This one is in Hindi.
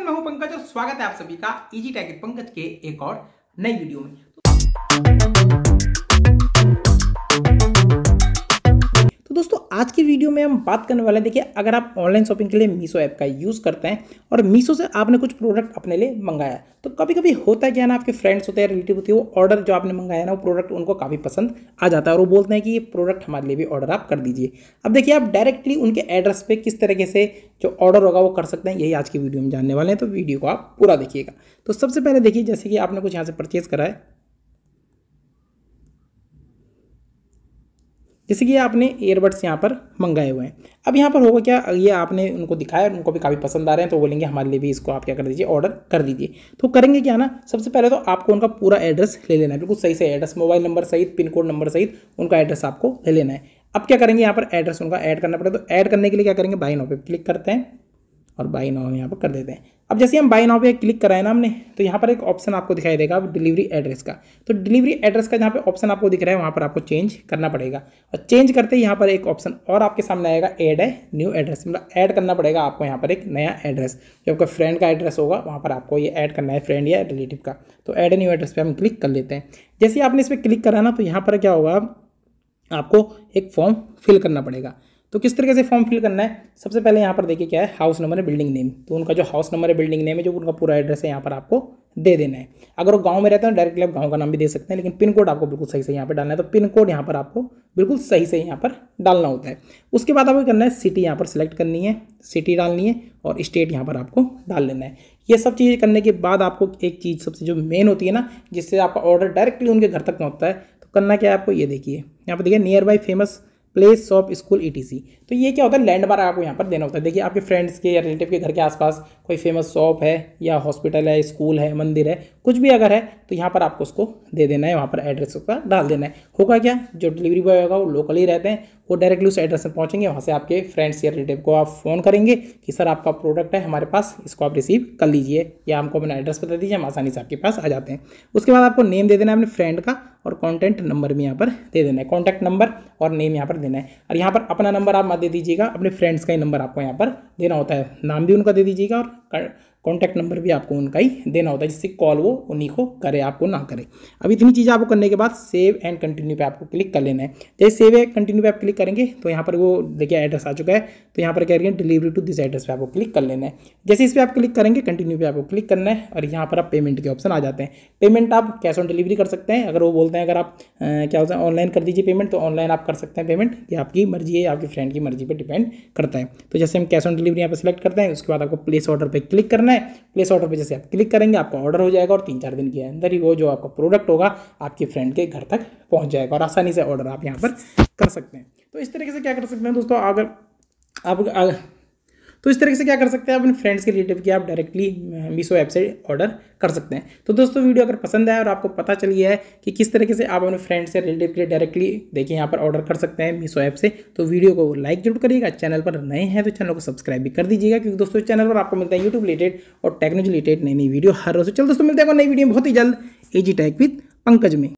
एवरीवन, मैं हूं पंकज और स्वागत है आप सभी का इजी टेक विद पंकज के एक और नई वीडियो में। तो दोस्तों आज की वीडियो में हम बात करने वाले हैं, देखिए अगर आप ऑनलाइन शॉपिंग के लिए मीशो ऐप का यूज़ करते हैं और मीशो से आपने कुछ प्रोडक्ट अपने लिए मंगाया, तो कभी कभी होता है क्या ना, आपके फ्रेंड्स होते हैं, रिलेटिव होते हैं, वो ऑर्डर जो आपने मंगाया ना वो प्रोडक्ट उनको काफ़ी पसंद आ जाता है और वो बोलते हैं कि ये प्रोडक्ट हमारे लिए भी ऑर्डर आप कर दीजिए। अब देखिए आप डायरेक्टली उनके एड्रेस पे किस तरीके से जो ऑर्डर होगा वो कर सकते हैं, यही आज की वीडियो में जानने वाले हैं, तो वीडियो को आप पूरा देखिएगा। तो सबसे पहले देखिए, जैसे कि आपने कुछ यहाँ से परचेज करा है, जैसे कि आपने ईयरबड्स यहाँ पर मंगाए हुए हैं। अब यहाँ पर होगा क्या, ये आपने उनको दिखाया और उनको भी काफ़ी पसंद आ रहे हैं, तो बोलेंगे हमारे लिए भी इसको आप क्या कर दीजिए, ऑर्डर कर दीजिए। तो करेंगे क्या ना, सबसे पहले तो आपको उनका पूरा एड्रेस ले लेना है, बिल्कुल सही से एड्रेस, मोबाइल नंबर सहित, पिन कोड नंबर सहित उनका एड्रेस आपको ले लेना है। अब क्या करेंगे, यहाँ पर एड्रेस उनका ऐड करना पड़ेगा, तो ऐड करने के लिए क्या करेंगे, बाय नाउ पे क्लिक करते हैं और बाय नाउ यहाँ पर कर देते हैं। अब जैसे हम बाय नाउ पे क्लिक कराए ना हमने, तो यहाँ पर एक ऑप्शन आपको दिखाई देगा डिलीवरी एड्रेस का। तो डिलीवरी एड्रेस का जहाँ पे ऑप्शन आपको दिख रहा है, वहाँ पर आपको चेंज करना पड़ेगा और चेंज करते ही यहाँ पर एक ऑप्शन और आपके सामने आएगा, ऐड है न्यू एड्रेस, मतलब ऐड करना पड़ेगा आपको यहाँ पर एक नया एड्रेस। जो आपका फ्रेंड का एड्रेस होगा वहाँ पर आपको ये ऐड करना है, फ्रेंड या रिलेटिव का। तो ऐड न्यू एड्रेस पर हम क्लिक कर लेते हैं। जैसे आपने इस पर क्लिक करा ना, तो यहाँ पर क्या होगा, आपको एक फॉर्म फिल करना पड़ेगा। तो किस तरीके से फॉर्म फिल करना है, सबसे पहले यहाँ पर देखिए क्या है, हाउस नंबर है, बिल्डिंग नेम। तो उनका जो हाउस नंबर है, बिल्डिंग नेम है, जो उनका पूरा एड्रेस है, यहाँ पर आपको दे देना है। अगर वो गांव में रहते हैं डायरेक्टली आप गांव का नाम भी दे सकते हैं, लेकिन पिन कोड आपको बिल्कुल सही से यहाँ पर डालना है। तो पिन कोड यहाँ पर आपको बिल्कुल सही से यहाँ पर डालना होता है। उसके बाद आपको करना है, सिटी यहाँ पर सिलेक्ट करनी है, सिटी डालनी है और स्टेट यहाँ पर आपको डाल लेना है। ये सब चीज़ें करने के बाद आपको एक चीज़ सबसे जो मेन होती है ना, जिससे आपका ऑर्डर डायरेक्टली उनके घर तक पहुँचता है, तो करना क्या है आपको, ये देखिए यहाँ पर देखिए nearby famous place shop school ETC। तो ये क्या होता है, लैंडमार्क आपको यहाँ पर देना होता है। देखिए आपके फ्रेंड्स के या रिलेटिव के घर के आसपास कोई फेमस शॉप है या हॉस्पिटल है, स्कूल है, मंदिर है, कुछ भी अगर है, तो यहाँ पर आपको उसको दे देना है, वहाँ पर एड्रेस उसका डाल देना है। होगा क्या, जो डिलीवरी बॉय होगा वो लोकल ही रहते हैं, वो डायरेक्टली उस एड्रेस पर पहुँचेंगे, वहाँ से आपके फ्रेंड्स या रिलेटिव को आप फ़ोन करेंगे कि सर आपका प्रोडक्ट है हमारे पास, इसको आप रिसीव कर लीजिए या हमको अपना एड्रेस बता दीजिए, हम आसानी से आपके पास आ जाते हैं। उसके बाद आपको नेम दे देना है अपने फ्रेंड का और कॉन्टैक्ट नंबर भी यहाँ पर दे देना है, कॉन्टैक्ट नंबर और नेम यहाँ पर देना है। और यहाँ पर अपना नंबर आप मत दे दीजिएगा, अपने फ्रेंड्स का ही नंबर आपको यहाँ पर देना होता है। नाम भी उनका दे दीजिएगा और कॉन्टैक्ट नंबर भी आपको उनका ही देना होता है, जिससे कॉल वो उन्हीं को करे, आपको ना करे। अब इतनी चीज़ें आपको करने के बाद सेव एंड कंटिन्यू पे आपको क्लिक कर लेना है। जैसे सेव एंड कंटिन्यू पे आप क्लिक करेंगे तो यहाँ पर वो देखिए एड्रेस आ चुका है, तो यहाँ पर क्या करेंगे, डिलीवरी टू दिस एड्रेस पे आपको क्लिक कर लेना है। जैसे इस पर आप क्लिक करेंगे, कंटिन्यू पे आपको क्लिक करना है और यहाँ पर आप पेमेंट के ऑप्शन आ जाते हैं। पेमेंट आप कैश ऑन डिलीवरी कर सकते हैं, अगर वो बोलते हैं अगर आप क्या होता है ऑनलाइन कर दीजिए पेमेंट, तो ऑनलाइन आप कर सकते हैं पेमेंट, ये आपकी मर्जी है, आपकी फ्रेंड की मर्जी पर डिपेंड करता है। तो जैसे हम कैश ऑन डिलीवरी यहाँ पर सिलेक्ट करते हैं, उसके बाद आपको प्लेस ऑर्डर पर क्लिक करना है। प्लेस ऑर्डर जैसे आप क्लिक करेंगे आपका ऑर्डर हो जाएगा और 3-4 दिन के अंदर ही वो जो आपका प्रोडक्ट होगा आपके फ्रेंड के घर तक पहुंच जाएगा और आसानी से ऑर्डर आप यहाँ पर कर सकते हैं। तो इस तरीके से क्या कर सकते हैं दोस्तों, अगर आप तो इस तरीके से क्या कर सकते हैं, अपने फ्रेंड्स के रिलेटिव की आप डायरेक्टली मीशो ऐप से ऑर्डर कर सकते हैं। तो दोस्तों वीडियो अगर पसंद आया और आपको पता चल गया है कि किस तरीके से आप अपने फ्रेंड्स से रिलेटिव के लिए डायरेक्टली देखिए यहाँ पर ऑर्डर कर सकते हैं मीशो ऐप से, तो वीडियो को लाइक जरूर करिएगा। चैनल पर नए हैं तो चैनल को सब्सक्राइब भी कर दीजिएगा, क्योंकि दोस्तों चैनल पर आपको मिलता है यूट्यूब रिलेटेड और टेक्नोलॉजी रिलेटेड नई नई वीडियो हर रोज। चलो दोस्तों मिलते हैं नई वीडियो बहुत ही जल्द इजी टेक विद पंकज में।